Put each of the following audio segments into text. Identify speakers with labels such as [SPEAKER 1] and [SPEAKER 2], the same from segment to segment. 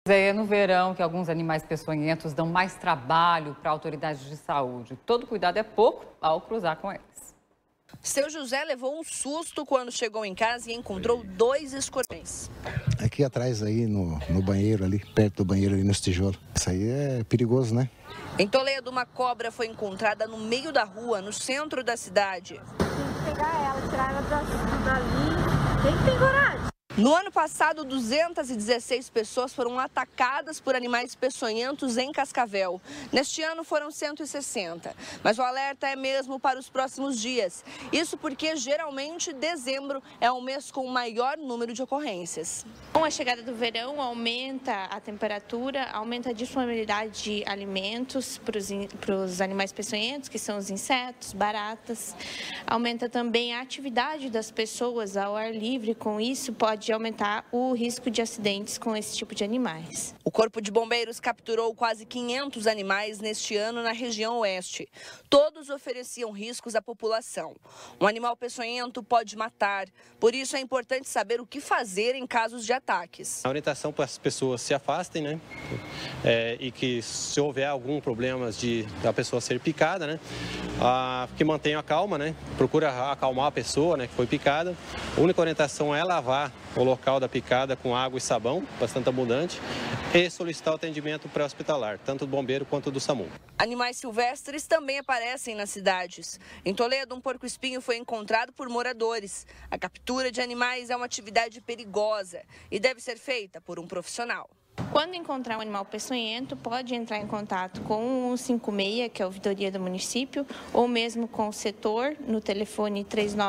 [SPEAKER 1] É no verão que alguns animais peçonhentos dão mais trabalho para autoridades de saúde. Todo cuidado é pouco ao cruzar com eles.
[SPEAKER 2] Seu José levou um susto quando chegou em casa e encontrou 2 escorpiões.
[SPEAKER 3] Aqui atrás aí no banheiro ali, perto do banheiro ali nos tijolos. Isso aí é perigoso, né?
[SPEAKER 2] Em Toledo, uma cobra foi encontrada no meio da rua, no centro da cidade.
[SPEAKER 4] Tem que pegar ela, tirar ela dali. Quem tem coragem?
[SPEAKER 2] No ano passado, 216 pessoas foram atacadas por animais peçonhentos em Cascavel. Neste ano foram 160. Mas o alerta é mesmo para os próximos dias. Isso porque, geralmente, dezembro é o mês com o maior número de ocorrências.
[SPEAKER 5] Com a chegada do verão, aumenta a temperatura, aumenta a disponibilidade de alimentos para os animais peçonhentos, que são os insetos, baratas. Aumenta também a atividade das pessoas ao ar livre. Com isso, pode aumentar o risco de acidentes com esse tipo de animais.
[SPEAKER 2] O Corpo de Bombeiros capturou quase 500 animais neste ano na região oeste. Todos ofereciam riscos à população. Um animal peçonhento pode matar, por isso é importante saber o que fazer em casos de ataques.
[SPEAKER 6] A orientação para as pessoas se afastem, né? E que se houver algum problema da pessoa ser picada, né? Que mantenha a calma, né? Procura acalmar a pessoa, né, que foi picada. A única orientação é lavar o local da picada com água e sabão, bastante abundante, e solicitar o atendimento pré-hospitalar, tanto do bombeiro quanto do SAMU.
[SPEAKER 2] Animais silvestres também aparecem nas cidades. Em Toledo, um porco-espinho foi encontrado por moradores. A captura de animais é uma atividade perigosa e deve ser feita por um profissional.
[SPEAKER 5] Quando encontrar um animal peçonhento, pode entrar em contato com o 156, que é a ouvidoria do município, ou mesmo com o setor, no telefone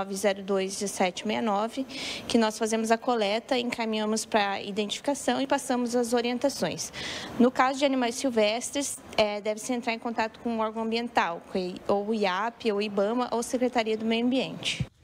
[SPEAKER 5] 3902-1769, que nós fazemos a coleta, encaminhamos para a identificação e passamos as orientações. No caso de animais silvestres, deve-se entrar em contato com o órgão ambiental, ou o IAP, ou o IBAMA, ou Secretaria do Meio Ambiente.